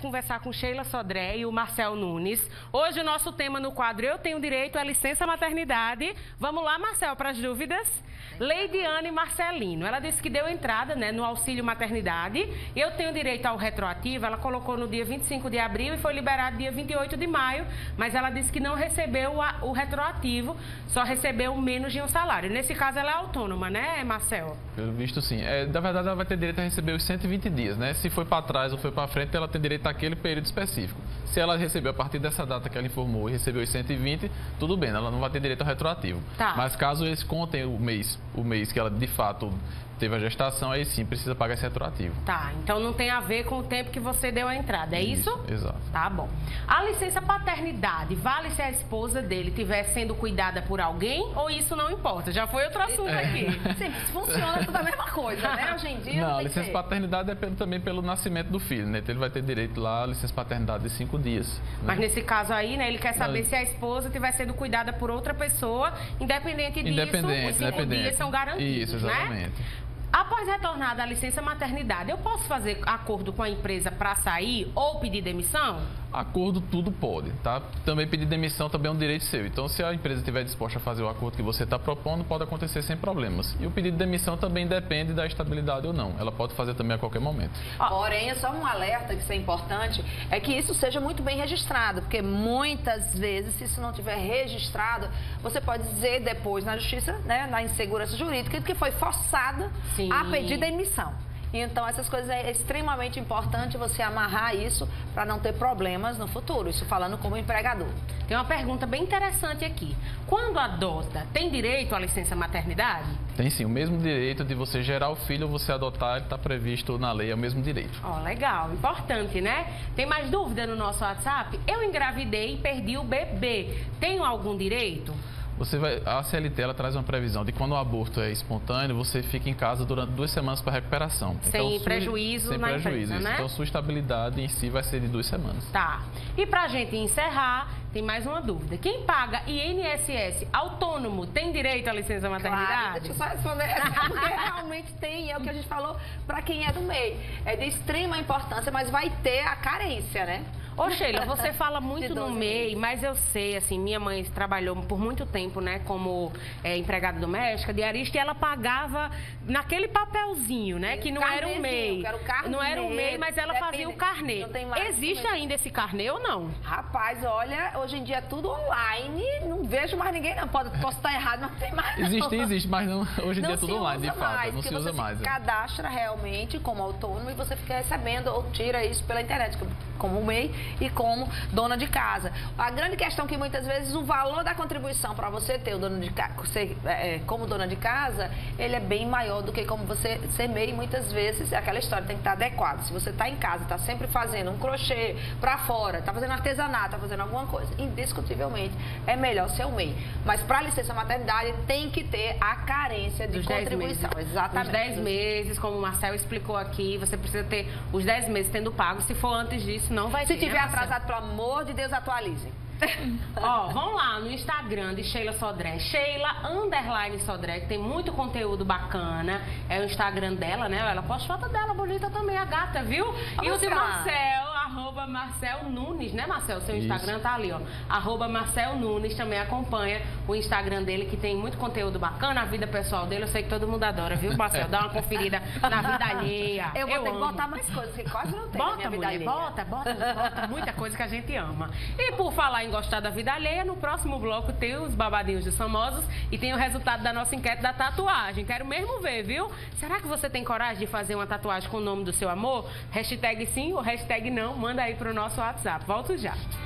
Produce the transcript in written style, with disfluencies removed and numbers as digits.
conversar com Sheila Sodré e o Marcel Nunes. Hoje o nosso tema no quadro Eu Tenho Direito à Licença Maternidade. Vamos lá, Marcel, para as dúvidas? Leidiane Marcelino, ela disse que deu entrada, né, no auxílio maternidade. Eu tenho direito ao retroativo, ela colocou no dia 25 de abril e foi liberado dia 28 de maio, mas ela disse que não recebeu o retroativo, só recebeu menos de um salário. Nesse caso ela é autônoma, né, Marcel? Pelo visto, sim. Na verdade, ela vai ter direito a receber os 120 dias, né? Se foi para trás ou foi para frente, ela tem direito àquele período específico. Se ela recebeu a partir dessa data que ela informou e recebeu os 120, tudo bem, ela não vai ter direito ao retroativo. Tá. Mas caso eles contem o mês que ela de fato teve a gestação, aí sim precisa pagar esse retroativo. Tá, então não tem a ver com o tempo que você deu a entrada, é isso? Exato. Tá bom. A licença paternidade vale se a esposa dele estiver sendo cuidada por alguém ou isso não importa? Já foi outro assunto aqui. Sim, funciona tudo a mesma coisa, né? Hoje em dia não, a licença paternidade é também pelo nascimento do filho, né? Então ele vai ter direito lá à licença paternidade de 5 dias. Né? Mas nesse caso aí, né, ele quer saber se a esposa estiver sendo cuidada por outra pessoa, independente disso, os 5 dias são garantidos, isso, exatamente. Né? Após retornar da licença maternidade, eu posso fazer acordo com a empresa para sair ou pedir demissão? Acordo tudo pode, tá? Também pedir demissão também é um direito seu. Então, se a empresa estiver disposta a fazer o acordo que você está propondo, pode acontecer sem problemas. E o pedido de demissão também depende da estabilidade ou não. Ela pode fazer também a qualquer momento. Porém, é só um alerta que isso é importante, é que isso seja muito bem registrado, porque muitas vezes, se isso não tiver registrado, você pode dizer depois na justiça, né, na insegurança jurídica, que foi forçada a pedir demissão. Então, essas coisas é extremamente importante você amarrar isso para não ter problemas no futuro. Isso falando como empregador. Tem uma pergunta bem interessante aqui. Quando adota, tem direito à licença maternidade? Tem sim. O mesmo direito de você gerar o filho ou você adotar, ele está previsto na lei, é o mesmo direito. Ó, legal. Importante, né? Tem mais dúvida no nosso WhatsApp? Eu engravidei e perdi o bebê. Tenho algum direito? A CLT ela traz uma previsão de quando o aborto é espontâneo, você fica em casa durante 2 semanas para recuperação. Sem prejuízo na empresa, né? Então, sua estabilidade em si vai ser de 2 semanas. Tá. E para a gente encerrar, tem mais uma dúvida. Quem paga INSS autônomo tem direito à licença maternidade? Claro, deixa eu só responder, porque realmente tem, é o que a gente falou para quem é do MEI. É de extrema importância, mas vai ter a carência, né? Ô, Sheila, você fala muito no MEI, mas eu sei, assim, minha mãe trabalhou por muito tempo, né, como empregada doméstica, diarista, e ela pagava naquele papelzinho, né, que não era um MEI. Não era um MEI, mas ela fazia o carnê. Existe ainda esse carnê ou não? Rapaz, olha, hoje em dia é tudo online, não vejo mais ninguém, não. Posso estar errado, mas não tem mais, não. Existe, mas não, hoje em dia é tudo online, de fato, não se usa mais. Você cadastra realmente como autônomo e você fica recebendo ou tira isso pela internet, como o MEI e como dona de casa. A grande questão é que muitas vezes o valor da contribuição para você ter o dono de casa, como dona de casa, ele é bem maior do que como você ser MEI. Muitas vezes aquela história tem que estar adequada. Se você está em casa, está sempre fazendo um crochê para fora, está fazendo artesanato, está fazendo alguma coisa, indiscutivelmente é melhor ser o MEI. Mas para a licença maternidade tem que ter a carência de contribuição. Exatamente. Os 10 meses, como o Marcel explicou aqui, você precisa ter os 10 meses tendo pago. Se for antes disso, não vai ter. Se tiver atrasado, pelo amor de Deus, atualizem. Ó, vão lá no Instagram de Sheila Sodré, Sheila_Sodré, que tem muito conteúdo bacana. É o Instagram dela, né? Ela posta foto dela bonita também, a gata, viu? E o de Marcel, @Marcel Nunes, né, Marcel? Seu Instagram tá ali, ó. @Marcel Nunes, também acompanha o Instagram dele, que tem muito conteúdo bacana, a vida pessoal dele. Eu sei que todo mundo adora, viu, Marcel? Dá uma conferida na vida alheia. Eu vou ter que botar mais coisas, que quase não tem na minha vida alheia. Bota muita coisa que a gente ama. E por falar em gostar da vida alheia, no próximo bloco tem os babadinhos dos famosos e tem o resultado da nossa enquete da tatuagem. Quero mesmo ver, viu? Será que você tem coragem de fazer uma tatuagem com o nome do seu amor? Hashtag sim ou hashtag não, manda aí pro nosso WhatsApp. Volto já.